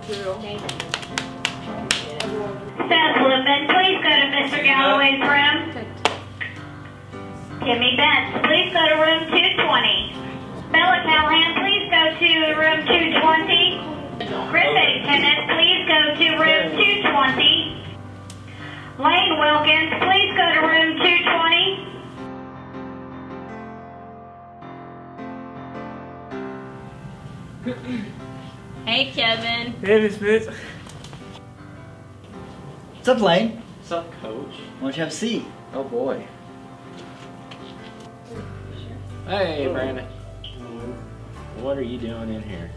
Seth Lipman, please go to Mr. Galloway's room. Timmy Betts, please go to room 220. Bella Callahan, please go to room 220. Griffin Tennant, please go to room 220. Lane Wilkins, please go to room 220. Hey, Kevin. Hey, Miss Fitz. What's up, Lane? What's up, Coach? Why don't you have a seat? Oh boy. Hey, Brandon. What are you doing in here?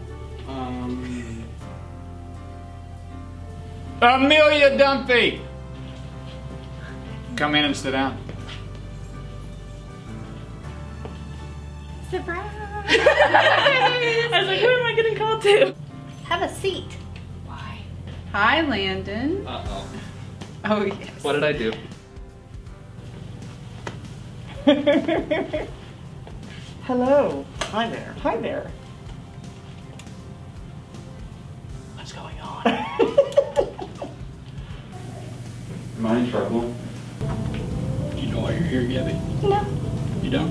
Amelia Dunphy! Come in and sit down. Surprise! I was like, who am I getting called to? Have a seat. Why? Hi, Landon. Uh-oh. Oh, yes. What did I do? Hello. Hi there. Hi there. What's going on? Am I in trouble? Do you know why you're here, Gabby? No. You don't?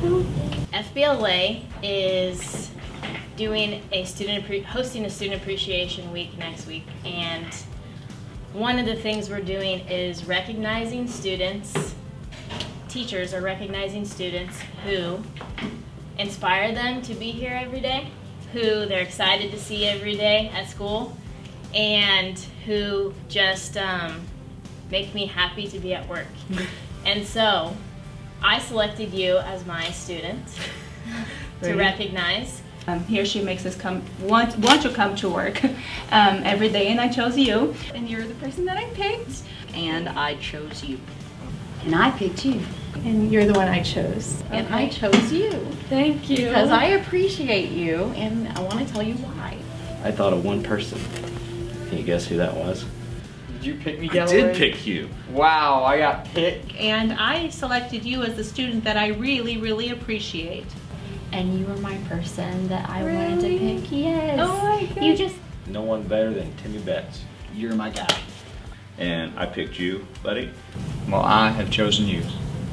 FBLA is doing a hosting a student appreciation week next week, and one of the things we're doing is recognizing students. Teachers are recognizing students who inspire them to be here every day, who they're excited to see every day at school, and who just make me happy to be at work. And so I selected you as my student to recognize. Here she makes us want to come to work every day, and I chose you. And you're the person that I picked. And I chose you. And I picked you. And you're the one I chose. And I chose you. Thank you. Because I appreciate you, and I want to tell you why. I thought of one person. Can you guess who that was? Did you pick me, I Galloway? did pick you. Wow, I got picked. And I selected you as the student that I really, really appreciate. And you were my person that I wanted to pick. Yes. Oh my God. You just... No one better than Timmy Betts. You're my guy. And I picked you, buddy. Well, I have chosen you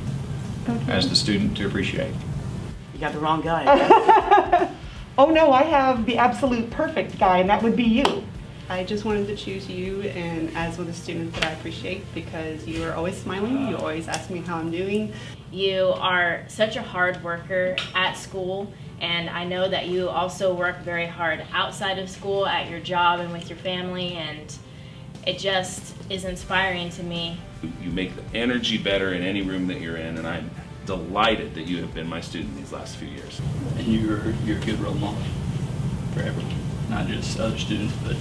as the student to appreciate. You got the wrong guy. Oh no, I have the absolute perfect guy, and that would be you. I just wanted to choose you and as one of the students that I appreciate, because you are always smiling, you always ask me how I'm doing. You are such a hard worker at school, and I know that you also work very hard outside of school, at your job and with your family, and it just is inspiring to me. You make the energy better in any room that you're in, and I'm delighted that you have been my student these last few years. And you're a good role model for everyone, not just other students, but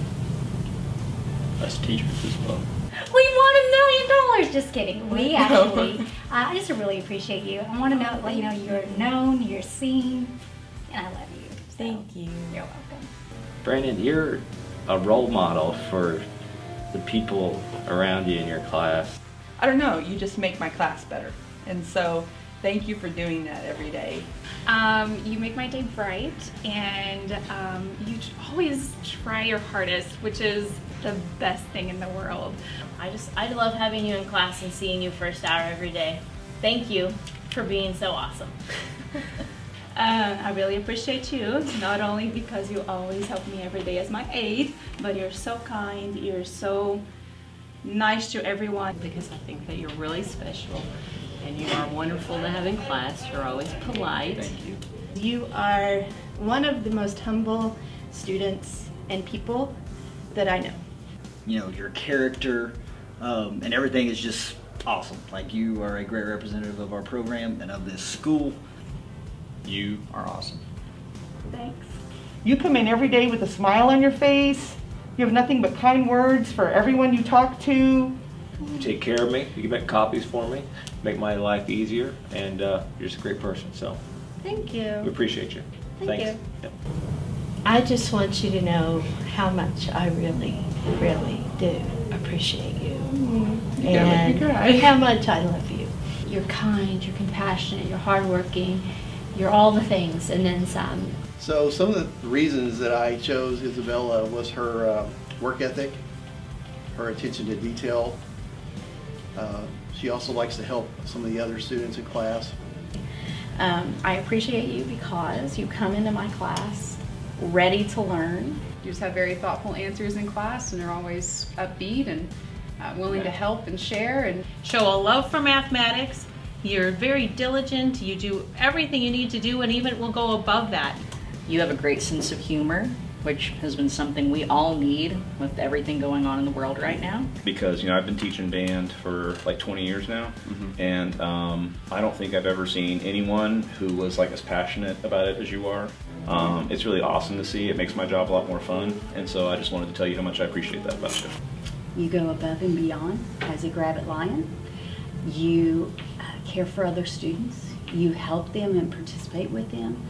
us teachers as well. We want $1 million. Just kidding. We actually, I just really appreciate you. I want to know, you know, you're known, you're seen, and I love you. So, Thank you. You're welcome. Brandon, you're a role model for the people around you in your class. I don't know, you just make my class better. And so, thank you for doing that every day. You make my day bright, and you always try your hardest, which is the best thing in the world. I love having you in class and seeing you first hour every day. Thank you for being so awesome. I really appreciate you, not only because you always help me every day as my aide, but you're so kind, you're so nice to everyone. Because I think that you're really special, and you are wonderful to have in class. You're always polite. Thank you. You are one of the most humble students and people that I know. You know, your character and everything is just awesome. Like, you are a great representative of our program and of this school. You are awesome. Thanks. You come in every day with a smile on your face. You have nothing but kind words for everyone you talk to. You take care of me. You can make copies for me, make my life easier, and you're just a great person. So Thank we you. appreciate you. Thank you. Yep. I just want you to know how much I really, really do appreciate you. And how much I love you. You're kind, you're compassionate, you're hardworking, you're all the things, and then some. So some of the reasons that I chose Isabella was her work ethic, her attention to detail. She also likes to help some of the other students in class. I appreciate you because you come into my class ready to learn. You just have very thoughtful answers in class, and you're always upbeat and willing to help and share and show a love for mathematics. You're very diligent. You do everything you need to do, and even will go above that. You have a great sense of humor, which has been something we all need with everything going on in the world right now. Because, you know, I've been teaching band for like 20 years now, and I don't think I've ever seen anyone who was like as passionate about it as you are. It's really awesome to see. It makes my job a lot more fun, and so I just wanted to tell you how much I appreciate that about you. You go above and beyond as a Grabbit Lion. You care for other students. You help them and participate with them.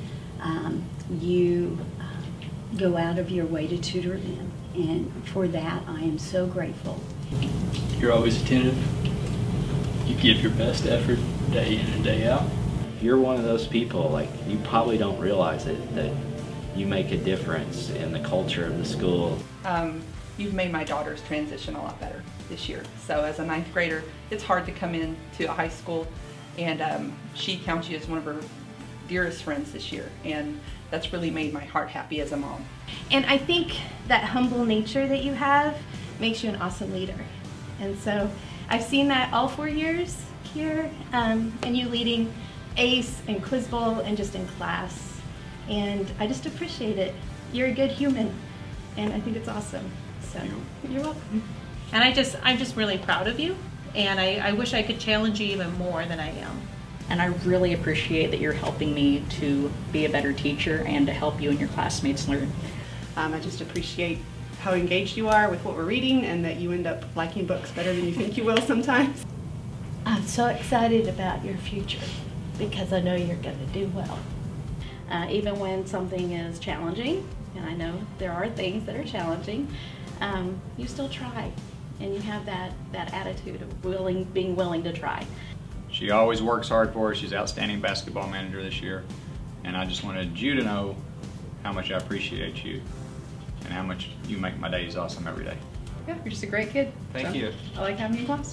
You go out of your way to tutor them, and for that I am so grateful. You're always attentive. You give your best effort day in and day out. You're one of those people, like, you probably don't realize it, that you make a difference in the culture of the school. You've made my daughter's transition a lot better this year. So as a 9th grader, it's hard to come in to a high school, and she counts you as one of her dearest friends this year, and that's really made my heart happy as a mom. And I think that humble nature that you have makes you an awesome leader. And so I've seen that all 4 years here, and you leading ACE and Quiz Bowl and just in class. And I just appreciate it. You're a good human, and I think it's awesome. So you're welcome. And I'm just really proud of you, and I wish I could challenge you even more than I am. And I really appreciate that you're helping me to be a better teacher and to help you and your classmates learn. I just appreciate how engaged you are with what we're reading, and that you end up liking books better than you think you will sometimes. I'm so excited about your future because I know you're going to do well. Even when something is challenging, and I know there are things that are challenging, you still try, and you have that attitude of being willing to try. She always works hard for us. She's outstanding basketball manager this year, and I just wanted you to know how much I appreciate you and how much you make my days awesome every day. Yeah, you're just a great kid. Thank you. I like having you in class.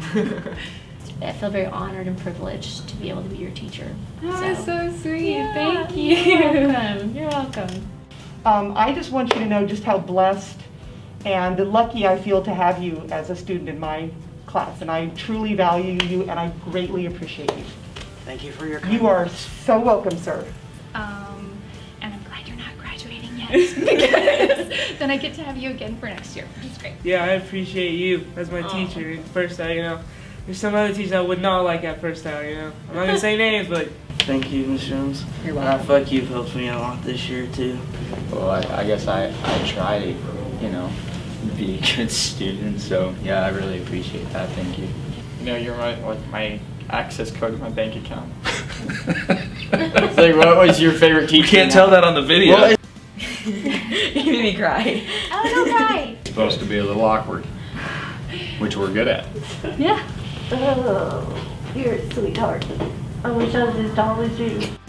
I feel very honored and privileged to be able to be your teacher. Oh, so sweet. Yeah, Thank you. You're welcome. You're welcome. I just want you to know just how blessed and lucky I feel to have you as a student in my class, and I truly value you and I greatly appreciate you. Thank you for your kind You are so welcome, sir. And I'm glad you're not graduating yet, because then I get to have you again for next year, which is great. Yeah, I appreciate you as my teacher. First, you know, there's some other teachers I would not like at first hour, you know. I'm not gonna say names, but thank you, Ms. Jones. You're welcome. I feel like you've helped me a lot this year too. Well, I guess I try to, you know, be a good student. So yeah, I really appreciate that. Thank you. You know, you're my access code to my bank account. It's like, what was your favorite teacher? You can't tell that on the video. You made me cry. Oh, don't cry. It's supposed to be a little awkward, which we're good at. Yeah. Oh, you're a sweetheart. I wish I was as tall as you.